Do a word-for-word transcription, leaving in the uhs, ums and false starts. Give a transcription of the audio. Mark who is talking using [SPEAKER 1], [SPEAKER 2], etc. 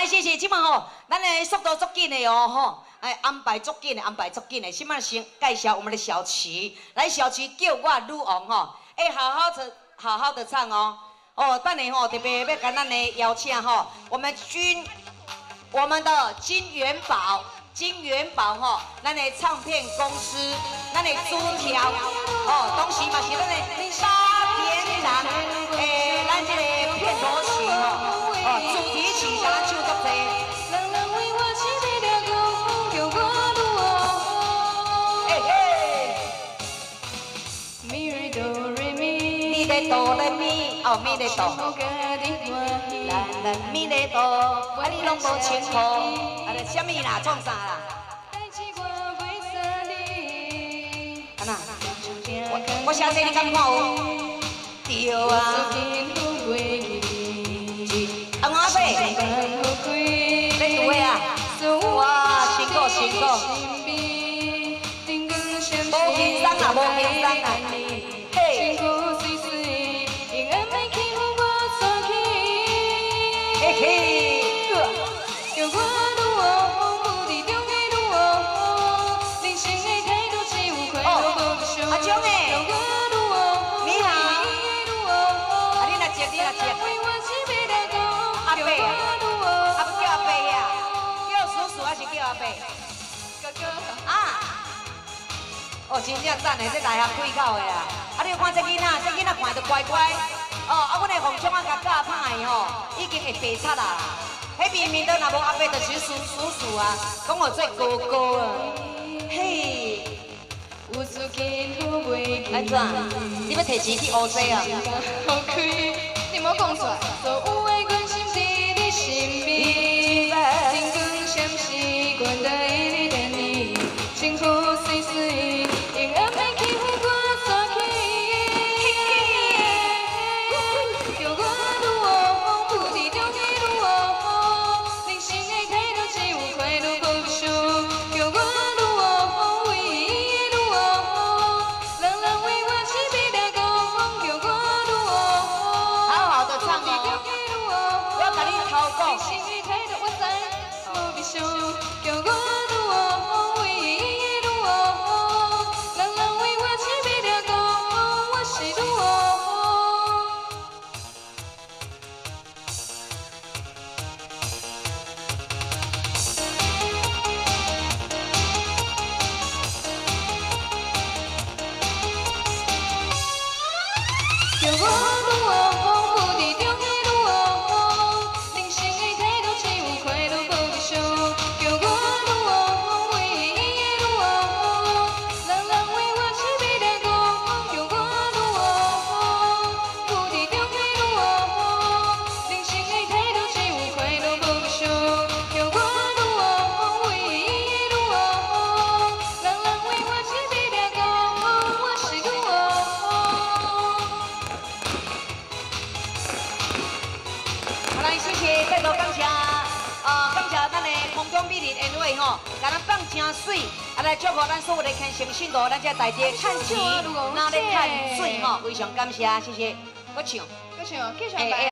[SPEAKER 1] 哎，谢谢，即马吼，咱的速度足紧的哦，吼，哎，安排足紧的，安排足紧的。即马先介绍我们的小琪，来，小琪叫我女王吼，哎，好好的，好好的唱哦。哦，等下吼，特别要跟咱的邀请吼，我们军，我们的金元宝，金元宝吼，咱的唱片公司，咱的朱条，哦，当时嘛是咱的沙田人，诶，咱这个片头曲吼，哦，主题曲啥唱足济。 哆来咪，哦咪来哆，啦啦咪来哆，啊你拢无清楚，啊咧什么啦，创啥啦？啊呐，我我写这你敢看有？对啊。啊我阿伯，你读的啊？哇，辛苦辛苦。无轻松啊，无轻松啊，嘿。 嘿嘿，叫我女王，不离中的女王，人生的态度只有快乐无伤。阿忠诶，你好，啊你来接，你来接。阿伯啊，啊不叫阿伯呀，叫叔叔还是叫阿伯？哥哥。啊，哦，真正赞诶，这大学开口的啦。啊，你看这囡仔，这囡仔看得乖乖。 哦，啊，阮的红枪啊，甲教歹的吼，已经会白擦啦。迄面面都若无阿伯，就是叔叔叔啊，讲我做哥哥啊。嘿，安怎？你要摕钱去乌西啊？你莫讲出来。所有的关心在你身边，天光闪烁，关在你等你，幸福随随，永远袂去会我抓起。 再多感谢，呃，感谢咱的空中美丽的恩惠吼，甲咱放真水，啊来祝福咱所有的虔诚信徒，咱这大地看钱，哪里看水吼，非常感谢，谢谢，我唱，
[SPEAKER 2] 我唱，继续来。